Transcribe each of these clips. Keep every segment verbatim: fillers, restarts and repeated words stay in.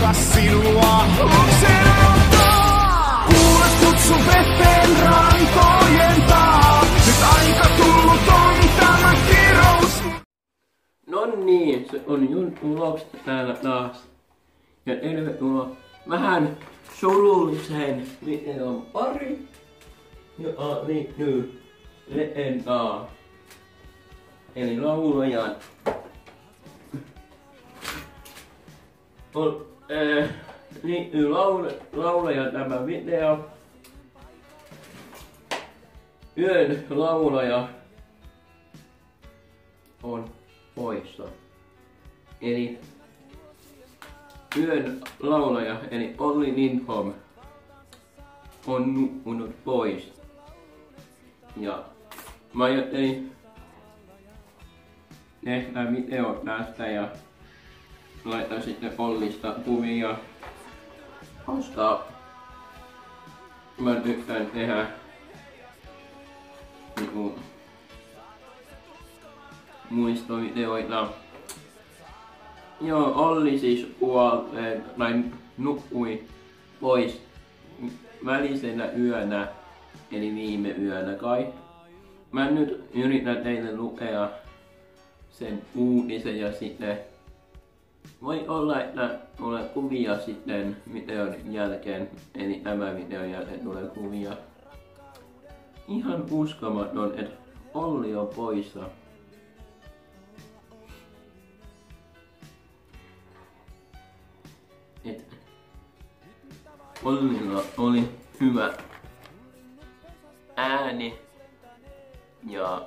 tavata sinua lapsenottaa. Kuulet kutsun veteen rantojen taa. Nyt aika tullut on tämä kirous. No niin, se on Junttu Vlogs täällä taas. Ja tervetuloa vähän surulliseen videon pari. Joka liittyy legendaan. Eli laulajan. On, äh, liittyy laula, laulajan tämä video. Yön laulaja on poissa. Eli yön laulaja, eli Olli Lindholm, on nukkunut pois. Ja mä ajattelin tehdä video tästä ja laittaa sitten Ollista kuvia, koska mä tykkään tehdä niinku muistovideoita. Joo, Olli siis kuolee, tai nukkui pois välisenä yönä, eli viime yönä kai. Mä nyt yritän teille lukea sen uutisen ja sitten voi olla, että tulee kuvia sitten videon jälkeen, eli tämän videon jälkeen tulee kuvia. Ihan uskomaton, että Olli on poissa. Et Ollilla oli hyvä ääni ja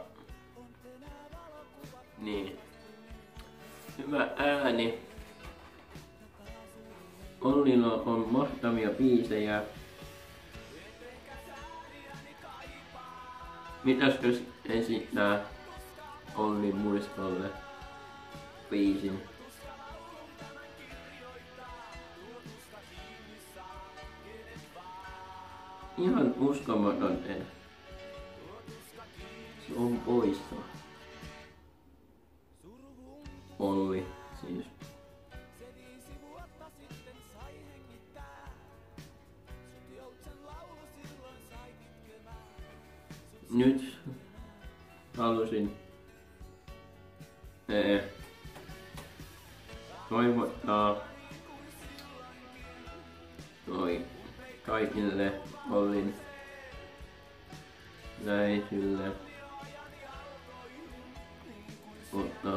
niin hyvä ääni. Ollilla on mahtavia biisejä. Mitäskös esittää Ollin muistolle biisin? Ihan uskomaton, että se on poissa. Olli siis. Nyt halusin ee, toivottaa toi kaikille Ollin läheisille, mutta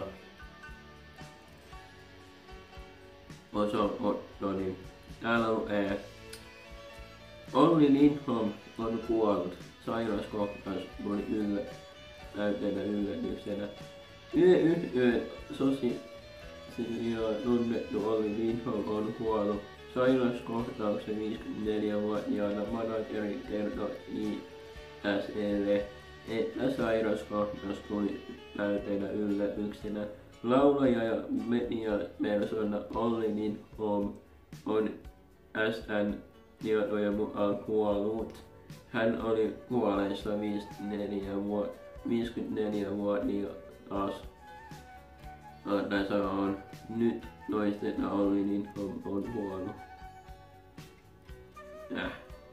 osanottoni täällä lukee: Olli Lindholm on kuollut. Sairauskohtaus oli yllä, täytenä yllätyksenä. Yöyhtiön sosiaalinen tunnettu Olli Lindholm on kuollut. Sairauskohtauksen viisikymmentäneljävuotiaana manageri kertoi I S E:lle, että sairauskohtaus tuli täytenä yllätyksenä. Laulaja ja mediapersona Olli Lindholm on S N tietojen mukaan kuollut. Hän oli kuolleessa viisikymmentäneljävuotias. Tässä on nyt toistetaan Olli Lindholm on kuollut. Äh.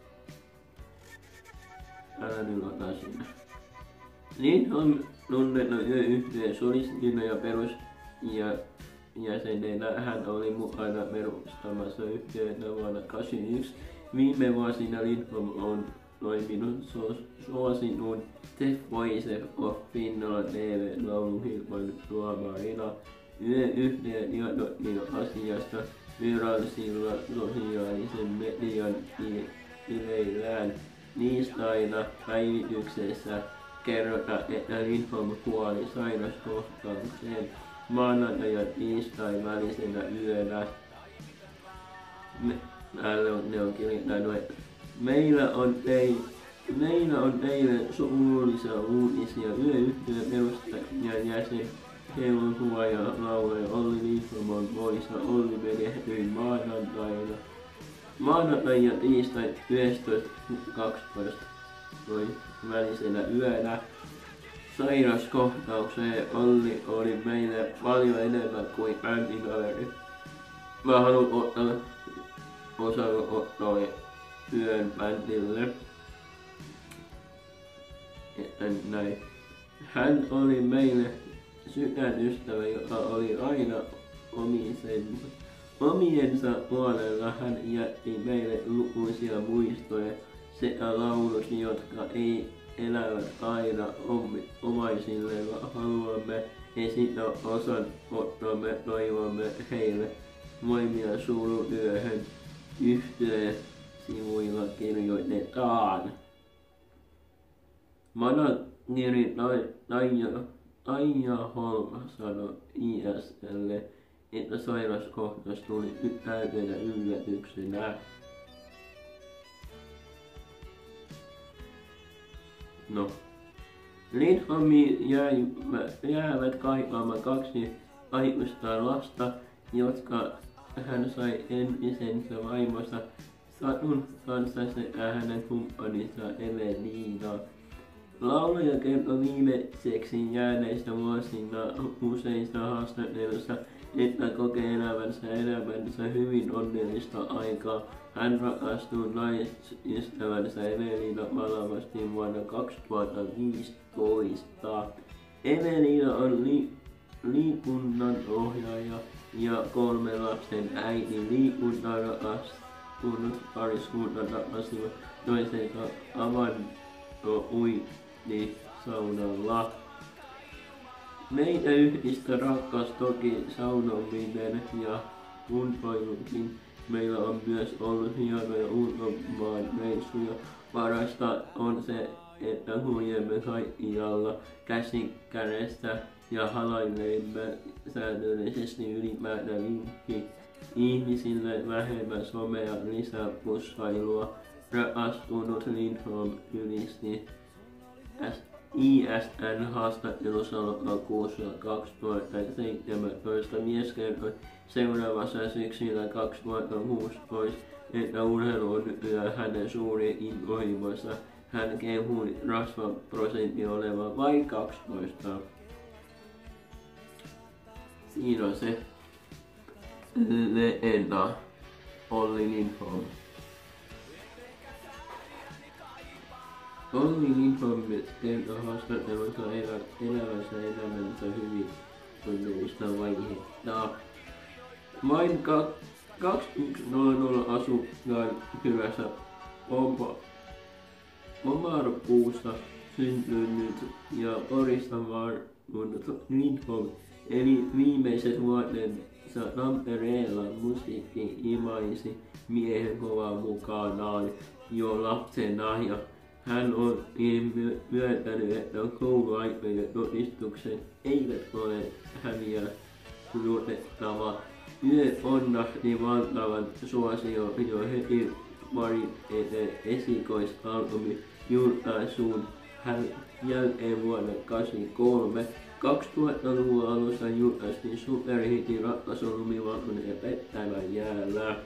Älä nyt ota sinne. Lindholm tunnettu yöyhtiön solistina ja perus ja jäsenenä. Hän oli mukana perustamassa yhtiötä vuonna kahdeksankymmentäyksi. Viime vuosina Lindholm on toiminut suositun The Voice of Finland T V-laulukilpailun tuomarina. Yöyhtiö tiedotti asiasta virallisilla sosiaalisen median tileillään. Tiistaina päivityksessä kerrotaan, että Lindholm kuoli sairauskohtaukseen maanantai ja tiistain välisenä yönä. Me, ne on kirjoittanut, että meillä on, tei, meillä on teille surullisia uutisia. Yöyhtiön perustaja jäsen Hellun ja laulaja Olli Lindholm on poissa. Olli menehtyi maanantaina. Maanantai ja tiistai yhdestoista kaksitoista välisenä yönä. Sairauskohtaukseen Olli oli meille paljon enemmän kuin bändikaveri. mä haluan ottaa osanottoa yön bändille. Että näin. Hän oli meille sydänystävä, joka oli aina omisensa. Omiensa puolella hän jätti meille lukuisia muistoja sekä lauluja, jotka ei elävät aina omaisille, vaan haluamme esittää osanottomme, toivomme heille voimia suruyöhön. Yhtyeen sivuilla kirjoitetaan. Manageri Taija Holma sanoi I S L:lle, että sairaskohtaus tuli täytenä yllätyksenä. No. Lindholmiin jäävät kaipaamaan kaksi aikuista lasta, jotka hän sai entisensä vaimonsa Satun kanssa sekä hänen kumppaninsa Evelina. Laulaja kertoi viimeiseksi jääneistä vuosina useissa haastatteluissa, että kokee elävänsä elämänsä hyvin onnellista aikaa. Hän rakastui naisystävänsä Evelina valavasti vuonna kaksituhattaviisitoista. Evelina on li- liikunnan ohjaaja ja kolme lapsen äiti. Liikunta rakastunut pariskunta tapasivat toisensa avanto-uintisaunalla. Meitä yhdistä rakkaus toki saunominen ja kuntoilukin. Meillä on myös ollut hienoja ulkomaan reissuja. Parasta on se, että huijemme kaikkialla käsi kädessä ja halailemme säännöllisesti ylipäätään vinkki ihmisille vähemmän somea, lisää pussailua. Rakastunut Lindholm ylisti I S N haastattelussa lokakuussa kaksituhattaseitsemäntoista. Mies kertoi seuraavassa syksyllä kaksituhattakuusitoista, että urheilu on nykyään hänen suuri intohimonsa. Hän kehui rasvaprosentti olevan vain kaksitoista. Siinä on se legenda Olli Lindholm. Olli Lindholm kertoo haastattelussa elävänsä elämänsä hyvin onnellista vaihetta. Vain kaksikymmentä asukkaan kylässä Omarkuussa syntynyt ja Porista varannut Lindholm eli viimeiset vuotensa Tampereella. Musiikki imaisi miehen kovaa mukanaan jo lapsena ja hän on myöntänyt, että kouluaikojen todistukset eivät ole häviä luotettava. Yö onnahti valtavan suosio jo heti Marin esikoisalbumi julkaisuun jälkeen vuonna kahdeksankymmentäkolme. kaksituhattaluvun alussa julkaistiin superhitin Rakkaus on lumivalkoinen ja pettävä jäällä.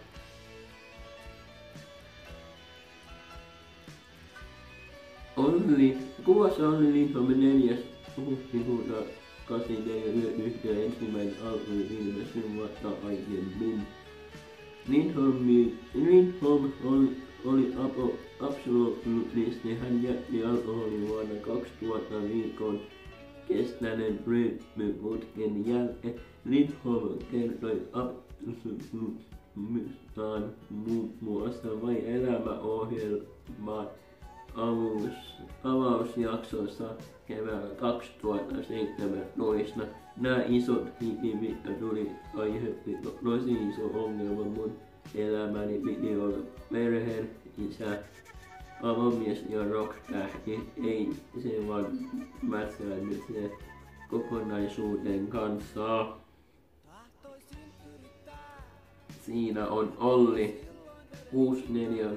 Olli, kuvassa Olli Lindholm neljäs huhtikuuta kahdeksankymmentäneljä yhtiön ensimmäinen albumi ilmestyi vuotta aiemmin. Lindholm, Lindholm oli, oli absoluuttisesti. Hän jätti alkoholin vuonna kaksituhatta viikon kestäneen rytmiputken jälkeen. Lindholm kertoi absoluuttistaan muun muassa vain elämäohjelmaan avausjaksossa keväällä kaksituhattaseitsemäntoista. Nämä isot hitit, mitkä tuli aiheutti tosi iso ongelma mun elämäni. Piti olla perheen isä, avomies ja rock-tähti. Ei se vaan mätsännyt se kokonaisuuden kanssa. Siinä on Olli kuusikymmentäneljä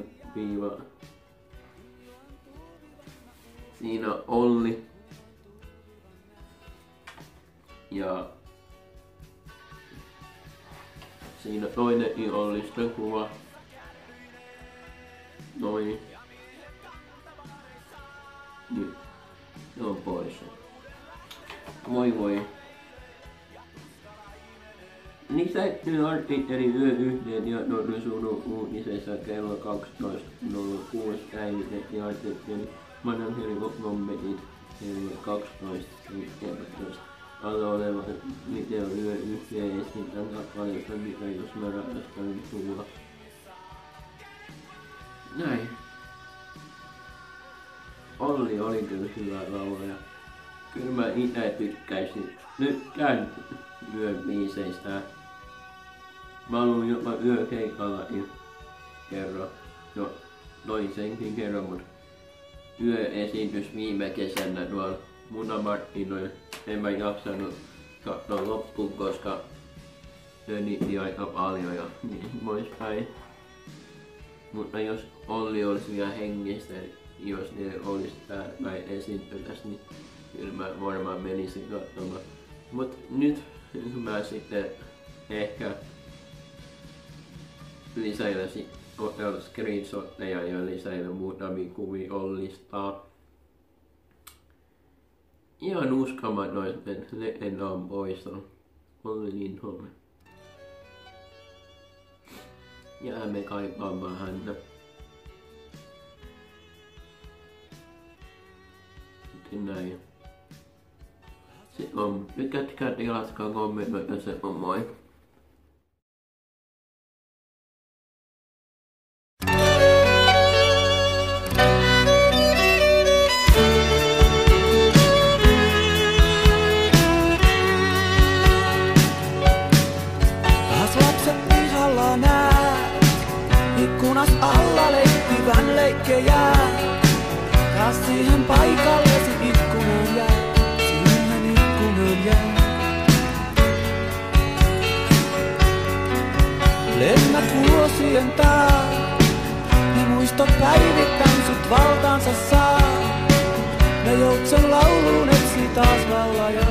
Siinä Olli ja siinä toinenkin Ollista kuva. Noin. Nyt se on pois. Moi moi. Lisätty artikkeli yö yhteen ja todellisuuden uutisessa kello kaksitoista nolla kuusi päivitettiin artikkeli Manageri Kommentit kaksitoista seitsemäntoista alla oleva video yö yhteen esitän kappaleesta mitä jos mä rakastan sua. Näin. Olli oli kyllä hyvä laulaja. Kyllä mä ite tykkäisin. Nyt käyn yön biiseistä. Mä olin jopa yökeikallakin kerran. No toisenkin kerran, mut yöesitys viime kesänä tuolla Munamarkkinoilla. En mä jaksanut katsoa loppuun, koska tönitti aika paljon ja niin poispäin. Mutta jos Olli olisi vielä hengissä, jos ne olisi täällä esiintymässä, niin kyllä mä varmaan menisin katsomaan. Mut nyt mä sitten ehkä lisäilen otella screenshotteja ja lisäilen muutamia kuvia Ollista. Ihan uskomaton, että legenda on poissa. Olli Lindholm. Jäämme kaipaamaan häntä. Sitten näin. Se on. Tykkäätkää, tilatkaa, kommentoida, se on moi. Taas lapset pihalla näet, ikkunas alla leikkivän leikkejä. Taas siihen paikallesi ikkunan jää, siihen ikkunan jää. Lennät vuosien taa, ne muistot päivittäin sut valtaansa saa. Ne joutsen lauluun etsi taas laulajaa.